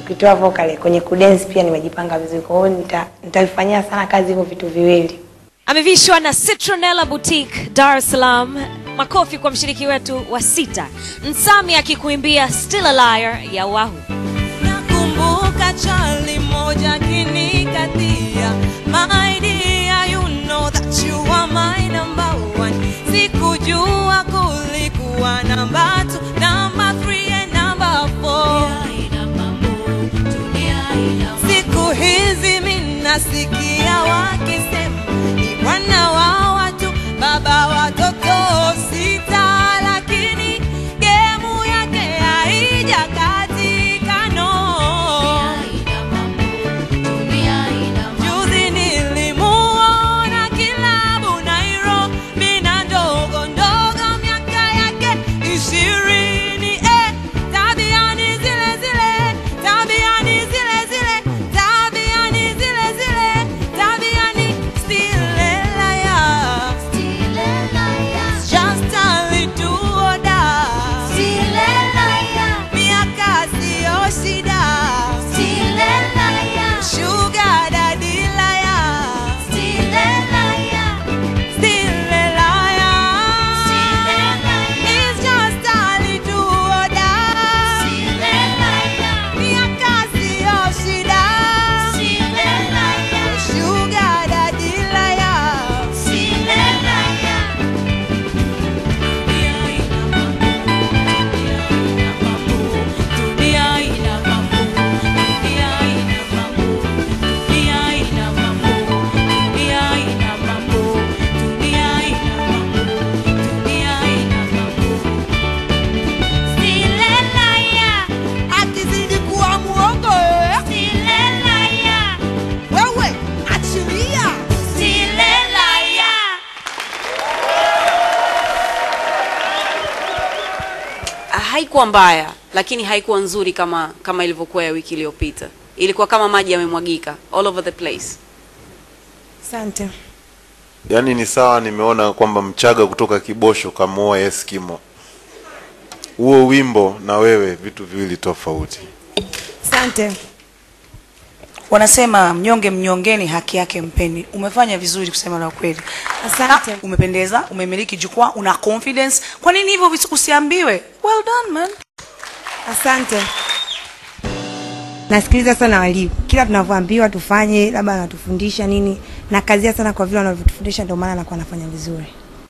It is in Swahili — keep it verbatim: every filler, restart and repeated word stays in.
ukitoa vocal kwenye kudance pia nimejipanga vizuri. Kwa hiyo nita nitaifanyia sana kazi hivyo vitu viwili. Amevishwa na Citronella Boutique Dar es Salaam. Makofi kwa mshiriki wetu wa sita, Nsami akikuimbia Still a Liar ya Wahu. Nakumbuka chali moja kinikatia, my dear, you know that you are my number one. Sikujua kulikuwa number two, number three and number four. Siku hizi minasikia wakisema ni wana wa watu, baba watoto sita, lakini gemu yake haijakatika no. Juzi nilimuona kilabu Nairobi na ndogo ndogo miaka yake ishirini. Eh, tabiani zile zile, tabiani zile zile, tabiani zile zile, tabiani still a liar. Just a little order. Still a liar. Miaka sio shida. Still a liar. Sugar daddy liar. Still a liar. Still a liar. Still a liar. It's just a little order. Still a liar. Miaka sio shida. Still a liar. Sugar daddy liar. Still a liar. Akizidi kuwa muongo wewe achilia. Haikuwa mbaya, lakini haikuwa nzuri kama kama ilivyokuwa ya wiki iliyopita. Ilikuwa kama maji yamemwagika all over the place. Asante. Yaani ni sawa, nimeona kwamba Mchaga kutoka Kibosho kamoa Eskimo. Huo wimbo na wewe vitu viwili tofauti. Asante. Wanasema mnyonge mnyongeni, haki yake mpeni. Umefanya vizuri kusema la kweli. Asante. Umependeza, umemiliki jukwaa, una confidence. Kwa nini hivyo usiambiwe? Well done man. Asante. Nasikiliza sana walimu. Kila tunavyoambiwa tufanye, labda anatufundisha nini, na kazia sana kwa vile wanavyotufundisha, ndio maana nakuwa nafanya vizuri.